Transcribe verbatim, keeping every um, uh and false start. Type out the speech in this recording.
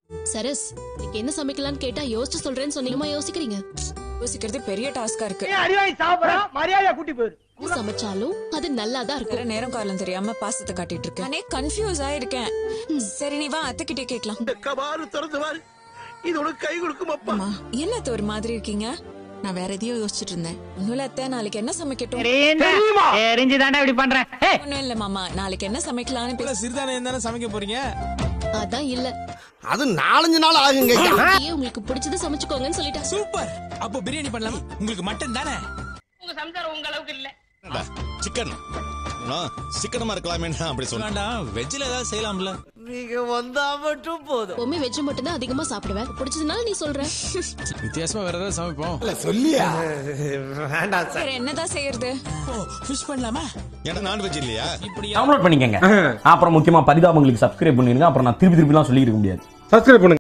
சரஸ், இன்னைக்கு என்ன சமைக்கலாம்னு கேட்டா யோசிச்சு சொல்றேன்னு சொன்னீங்கமா யோசிக்கிறீங்க? யோசிக்கிறது பெரிய டாஸ்கா இருக்கு. அடிவாய் சாப்பிடுறா, மரியாதையா கூட்டி போயிரு. சமைச்சாலும் அது நல்லா தான் வேற இருக்கும். நேரம் காலம் தெரியாம பாசத்தை காட்டிட்டு இருக்கேன். நானே கன்ஃபியூஸ் ஆயிருக்கேன். சரி நீ வா அத்தைக்கிட்டே கேக்கலாம். கபாரு திறந்து வாரு, இது உனக்கு கை கொடுக்கும் அப்பா. அம்மா என்னத்த ஒரு மாதிரி இருக்கீங்க? நான் வேற எதையோ யோசிச்சுட்டு இருந்தேன். ஒண்ணும் அத்தை, நாளைக்கு என்ன சமைக்கட்டும்? தெரிஞ்சுதாண்டா இப்படி பண்றேன். ஒண்ணும் இல்ல மாமா, நாளைக்கு என்ன சமைக்கலாம்னு பேச. சிறுதானியம் தானே சமைக்க போறீங்க? அதான் இல்ல, அது நாலஞ்சு நாள் ஆகுங்க. ஏன் உங்களுக்கு பிடிச்சது சமைச்சுக்கோங்கன்னு சொல்லிட்டா. சூப்பர். அப்போ பிரியாணி பண்ணலாம். உங்களுக்கு மட்டன் தானே? உங்க சம்சாரம் உங்க அளவுக்கு இல்ல. சிக்கன் சிக்கனமா இருக்கலாமே அப்படி சொன்னா. வெஜ்ல ஏதாவது செய்யலாம்ல? நீங்க வந்தா மட்டும் போதும். எப்பவுமே வெஜ் மட்டும் தான் அதிகமா சாப்பிடுவேன். பிடிச்சதுனால நீ சொல்ற. வித்தியாசமா வேற ஏதாவது சமைப்போம். சொல்லியா வேண்டாம் வேற என்னதான் செய்யறது? ஓ, ஃபிஷ் பண்ணலாமா? ஏன்னா நான்வெஜ் இல்லையா? இப்படி டவுன்லோட் பண்ணிக்கங்க. அப்புறம் முக்கியமா பரிதாபங்களுக்கு சப்ஸ்கிரைப் பண்ணிருங்க. அப்புறம் நான் திருப்பி திருப்பி எல்லாம் சொல்லி இருக்க முடியாது. சப்ஸ்கிரைப் பண்ணுங்க.